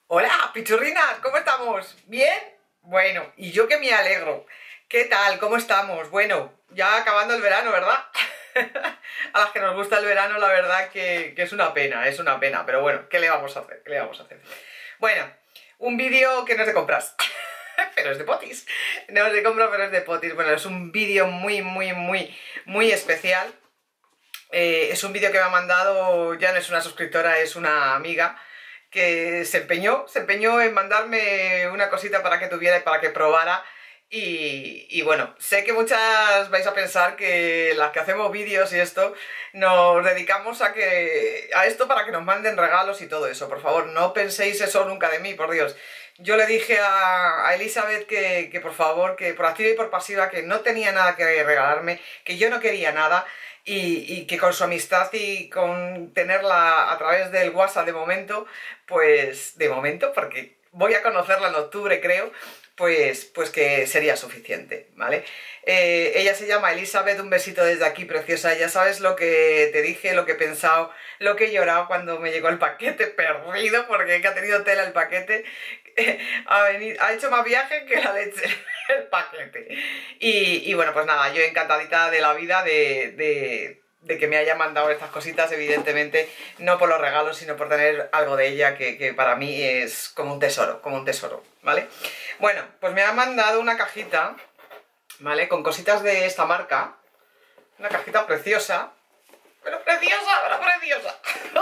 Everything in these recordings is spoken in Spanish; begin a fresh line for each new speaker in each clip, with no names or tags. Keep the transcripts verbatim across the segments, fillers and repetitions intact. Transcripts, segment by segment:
Hola, pichurrinas, ¿cómo estamos? ¿Bien? Bueno, y yo que me alegro. ¿Qué tal? ¿Cómo estamos? Bueno, ya acabando el verano, ¿verdad? A las que nos gusta el verano, la verdad que, que es una pena, es una pena. Pero bueno, ¿qué le vamos a hacer? ¿Qué le vamos a hacer? Bueno, un vídeo que no es de compras, pero es de potis. No es de compras, pero es de potis. Bueno, es un vídeo muy, muy, muy, muy especial. Eh, es un vídeo que me ha mandado, ya no es una suscriptora, es una amiga que se empeñó, se empeñó en mandarme una cosita para que tuviera y para que probara. Y, y bueno, sé que muchas vais a pensar que las que hacemos vídeos y esto nos dedicamos a, que, a esto para que nos manden regalos y todo eso. Por favor, no penséis eso nunca de mí, por Dios. Yo le dije a, a Elizabeth que, que por favor, que por activa y por pasiva, que no tenía nada que regalarme, que yo no quería nada. Y, y que con su amistad y con tenerla a través del WhatsApp de momento, pues de momento, porque voy a conocerla en octubre creo, pues, pues que sería suficiente, ¿vale? Eh, ella se llama Elizabeth, un besito desde aquí, preciosa. Ya sabes lo que te dije, lo que he pensado, lo que he llorado cuando me llegó el paquete, perdido, porque ha tenido tela el paquete. Ha, venido, ha hecho más viaje que la leche el paquete. Y, y bueno, pues nada, yo encantadita de la vida de, de, de que me haya mandado estas cositas, evidentemente, no por los regalos, sino por tener algo de ella que, que para mí es como un tesoro, como un tesoro, ¿vale? Bueno, pues me ha mandado una cajita, ¿vale? Con cositas de esta marca, una cajita preciosa, pero preciosa, pero preciosa.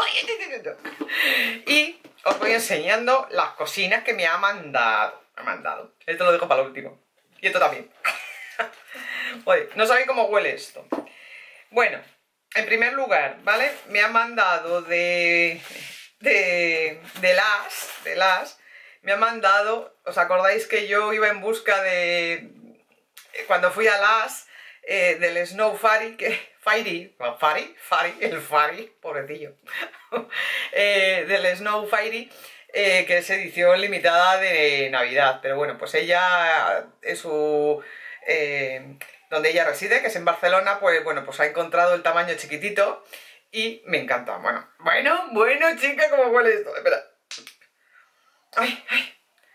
Y os voy enseñando las cocinas que me ha mandado. Me ha mandado. Esto lo dejo para lo último. Y esto también. Oye, no sabéis cómo huele esto. Bueno, en primer lugar, ¿vale? Me ha mandado de... De... De las... De las... Me ha mandado... ¿Os acordáis que yo iba en busca de... Cuando fui a las... Eh, del Snow Fairy, que... Fairy, Fairy, Fairy, el Fairy, pobrecillo. eh, del Snow Fairy, eh, que es edición limitada de Navidad. Pero bueno, pues ella, es su... Eh, donde ella reside, que es en Barcelona, pues bueno, pues ha encontrado el tamaño chiquitito y me encanta. Bueno, bueno, bueno, chica, ¿cómo huele esto? Espera. Ay, ay.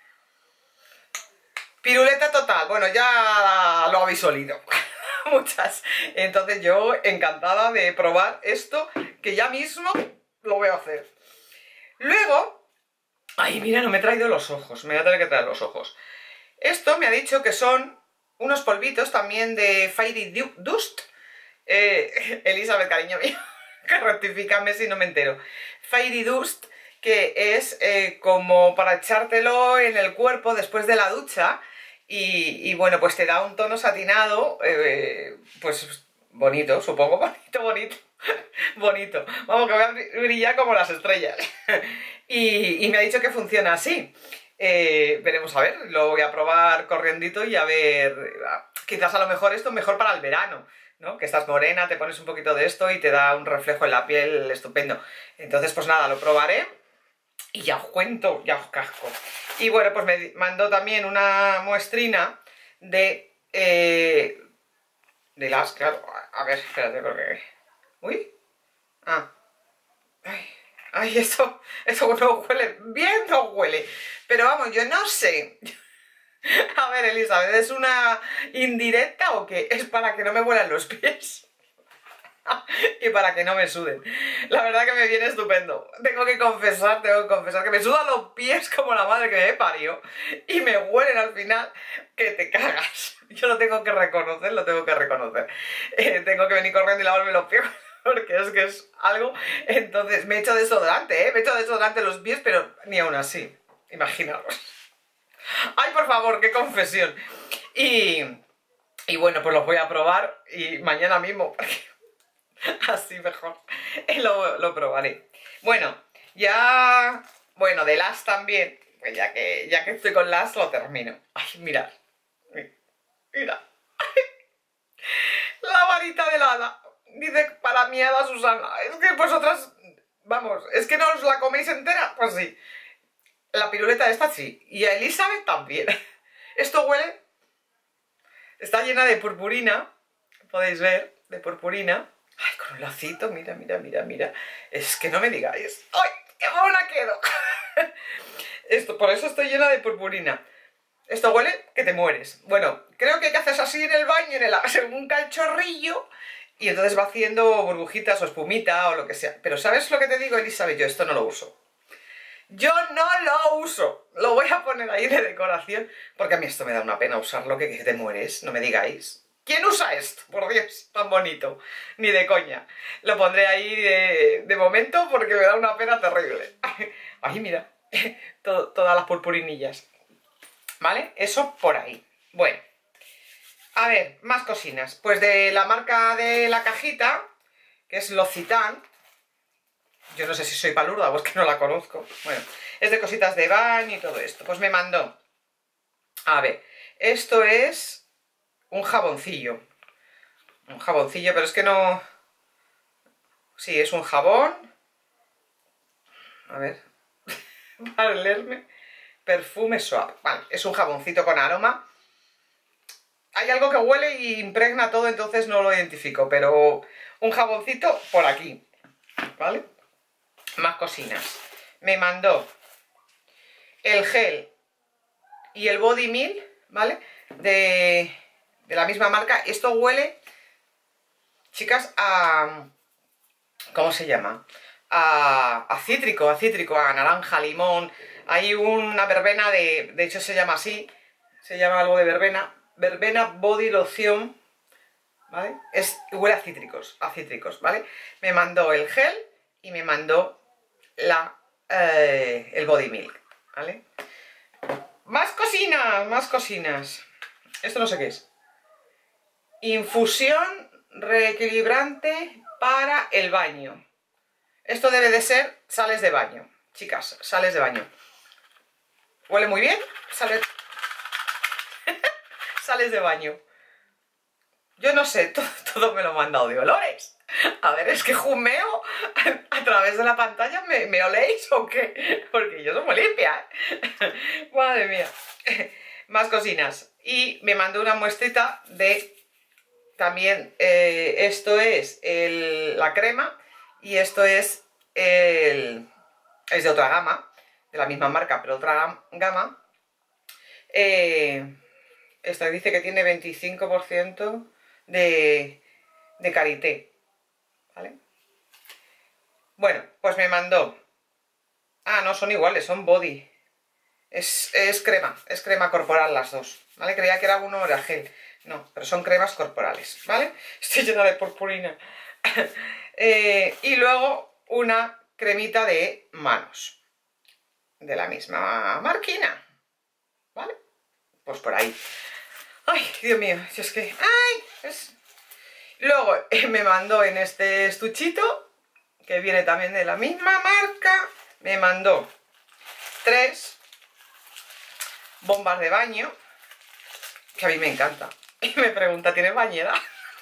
Piruleta total. Bueno, ya lo habéis olido. Muchas. Entonces yo encantada de probar esto, que ya mismo lo voy a hacer. Luego, ay, mira, no me he traído los ojos, me voy a tener que traer los ojos. Esto me ha dicho que son unos polvitos también de Fairy Dust. eh, Elizabeth, cariño mío, que rectifícame si no me entero. Fairy Dust, que es eh, como para echártelo en el cuerpo después de la ducha. Y, y bueno, pues te da un tono satinado, eh, pues bonito, supongo, bonito, bonito, bonito. Vamos, que voy a brillar como las estrellas. y, y me ha dicho que funciona así. Eh, veremos a ver, lo voy a probar corriendito y a ver, quizás a lo mejor esto es mejor para el verano, ¿no? Que estás morena, te pones un poquito de esto y te da un reflejo en la piel estupendo. Entonces, pues nada, lo probaré. Y ya os cuento, ya os casco. Y bueno, pues me mandó también una muestrina de... Eh, de las, claro, a ver, espérate, porque... Uy, ah, ay, ay, esto, esto no huele, bien no huele. Pero vamos, yo no sé. A ver, Elizabeth, ¿es una indirecta o qué? Es para que no me huelan los pies. Y para que no me suden. La verdad que me viene estupendo. Tengo que confesar, tengo que confesar que me sudan los pies como la madre que me parió. Y me huelen al final que te cagas. Yo lo tengo que reconocer, lo tengo que reconocer. Eh, tengo que venir corriendo y lavarme los pies porque es que es algo. Entonces me he hecho desodorante, ¿eh? Me he hecho desodorante en los pies, pero ni aún así. Imaginaros. Ay, por favor, qué confesión. Y, y bueno, pues los voy a probar y mañana mismo. Así mejor, lo, lo probaré. Bueno, ya... Bueno, de las también, pues ya que, ya que estoy con las, lo termino. Ay, mirad. Mira. La varita de hada. Dice para mi hada Susana. Es que vosotras... Vamos, es que no os la coméis entera. Pues sí. La piruleta esta sí. Y a Elizabeth también. Esto huele... Está llena de purpurina. Podéis ver, de purpurina. Ay, con un lacito, mira, mira, mira, mira. Es que no me digáis. ¡Ay, qué mona quedo! Esto, por eso estoy llena de purpurina. Esto huele que te mueres. Bueno, creo que hay que hacer así en el baño, en el, según cae el chorrillo, y entonces va haciendo burbujitas o espumita o lo que sea. Pero ¿sabes lo que te digo, Elizabeth? Yo esto no lo uso. Yo no lo uso. Lo voy a poner ahí de decoración, porque a mí esto me da una pena usarlo, que, que te mueres, no me digáis. ¿Quién usa esto? Por Dios, tan bonito. Ni de coña. Lo pondré ahí de, de momento porque me da una pena terrible. Ay, mira, Todo, todas las purpurinillas. ¿Vale? Eso por ahí. Bueno, a ver, más cocinas. Pues de la marca de la cajita, que es L'Occitane. Yo no sé si soy palurda o es que no la conozco. Bueno, es de cositas de baño y todo esto. Pues me mandó. A ver, esto es un jaboncillo. Un jaboncillo, pero es que no... Sí, es un jabón. A ver. Para leerme. Perfume suave. Vale, es un jaboncito con aroma. Hay algo que huele y impregna todo, entonces no lo identifico. Pero un jaboncito por aquí. ¿Vale? Más cocinas. Me mandó el gel y el body milk, ¿vale? De, de la misma marca. Esto huele, chicas, a... ¿Cómo se llama? A, a cítrico, a cítrico, a naranja, limón. Hay una verbena de... De hecho se llama así. Se llama algo de verbena. Verbena body loción. ¿Vale? Es, huele a cítricos, a cítricos, ¿vale? Me mandó el gel y me mandó la, eh, el body milk, ¿vale? Más cocinas, más cocinas. Esto no sé qué es. Infusión reequilibrante para el baño. Esto debe de ser sales de baño, chicas, sales de baño. Huele muy bien, sales, sales de baño. Yo no sé, todo, todo me lo han mandado de olores. A ver, es que jumeo a través de la pantalla. ¿Me, me oléis o qué? Porque yo soy muy limpia, ¿eh? Madre mía. Más cocinas. Y me mandó una muestrita de... También, eh, esto es el, la crema. Y esto es el... Es de otra gama. De la misma marca, pero otra gama. Eh, esta dice que tiene veinticinco por ciento de, de karité. ¿Vale? Bueno, pues me mandó... Ah, no, son iguales, son body. Es, es crema, es crema corporal las dos, ¿vale? Creía que era uno o era gel. No, pero son cremas corporales, ¿vale? Estoy llena de purpurina. eh, y luego una cremita de manos. De la misma marquina. ¿Vale? Pues por ahí. Ay, Dios mío, si es que... ¡Ay! Es... Luego eh, me mandó en este estuchito, que viene también de la misma marca, me mandó tres bombas de baño, que a mí me encanta. Y me pregunta, ¿tiene bañera?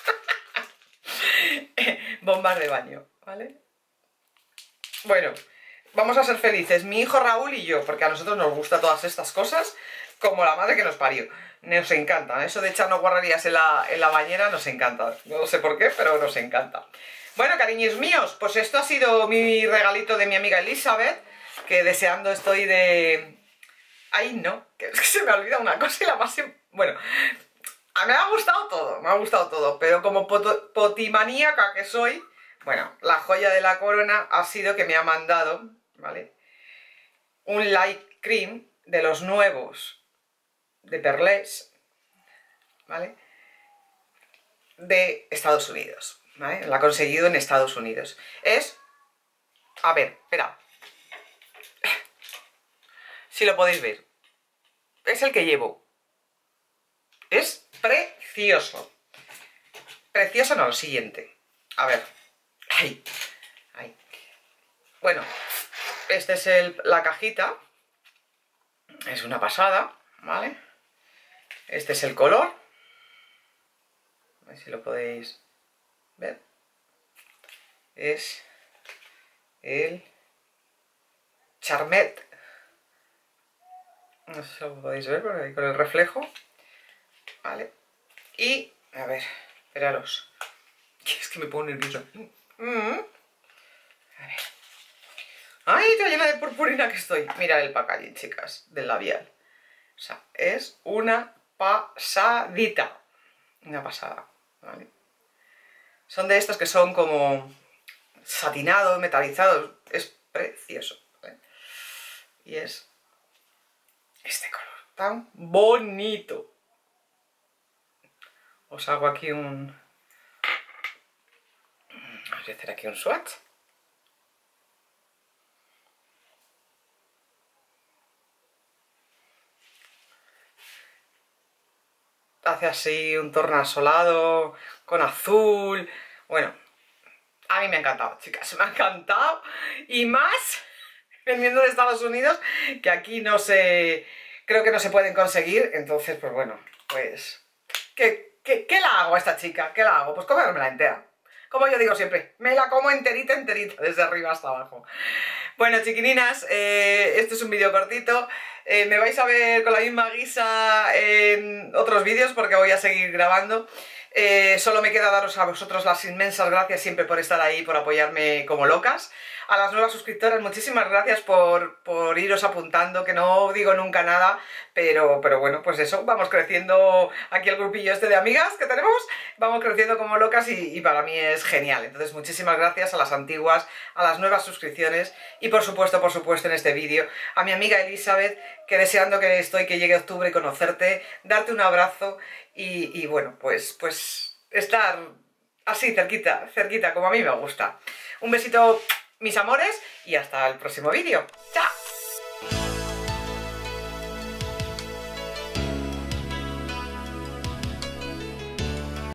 Bombas de baño, ¿vale? Bueno, vamos a ser felices, mi hijo Raúl y yo, porque a nosotros nos gustan todas estas cosas, como la madre que nos parió. Nos encanta, eso de echarnos guarrerías en la, en la bañera nos encanta. No sé por qué, pero nos encanta. Bueno, cariños míos, pues esto ha sido mi regalito de mi amiga Elizabeth, que deseando estoy de... Ay, no, que es que se me olvida una cosa y la más... Bueno, a mí me ha gustado todo, me ha gustado todo, pero como potimaníaca que soy, bueno, la joya de la corona ha sido que me ha mandado, ¿vale? Un light cream de los nuevos de Perlés, ¿vale? De Estados Unidos, ¿vale? La ha conseguido en Estados Unidos. Es... A ver, espera. Si lo podéis ver. Es el que llevo. Es precioso. Precioso no, lo siguiente. A ver. Ahí. Ahí. Bueno, esta es el, la cajita. Es una pasada, ¿vale? Este es el color. A ver si lo podéis ver. Es el Charmet. No sé si lo podéis ver, porque ahí con el reflejo. Vale. Y, a ver, esperaros. Es que me pongo nerviosa. Mm. A ver. ¡Ay, qué llena de purpurina que estoy! Mira el packaging, chicas, del labial. O sea, es una pasadita. Una pasada, ¿vale? Son de estos que son como satinados, metalizados. Es precioso, ¿vale? Y es este color tan bonito. Os hago aquí un... Vamos a hacer aquí un swatch. Hace así un tornasolado con azul. Bueno, a mí me ha encantado, chicas, me ha encantado. Y más viniendo de Estados Unidos, que aquí no se... creo que no se pueden conseguir. Entonces, pues bueno, pues... ¿Qué, qué, qué la hago a esta chica? ¿Qué la hago? Pues comérmela entera. Como yo digo siempre, me la como enterita, enterita, desde arriba hasta abajo. Bueno, chiquininas, eh, este es un vídeo cortito. Eh, me vais a ver con la misma guisa en otros vídeos porque voy a seguir grabando. Eh, solo me queda daros a vosotros las inmensas gracias siempre por estar ahí, por apoyarme como locas. A las nuevas suscriptoras, muchísimas gracias por, por iros apuntando, que no digo nunca nada, pero, pero bueno, pues eso, vamos creciendo aquí el grupillo este de amigas que tenemos, vamos creciendo como locas y, y para mí es genial. Entonces muchísimas gracias a las antiguas, a las nuevas suscripciones y por supuesto, por supuesto en este vídeo, a mi amiga Elizabeth, que deseando que estoy que llegue octubre y conocerte, darte un abrazo y, y bueno, pues, pues estar así cerquita, cerquita como a mí me gusta. Un besito, mis amores, y hasta el próximo vídeo. ¡Chao!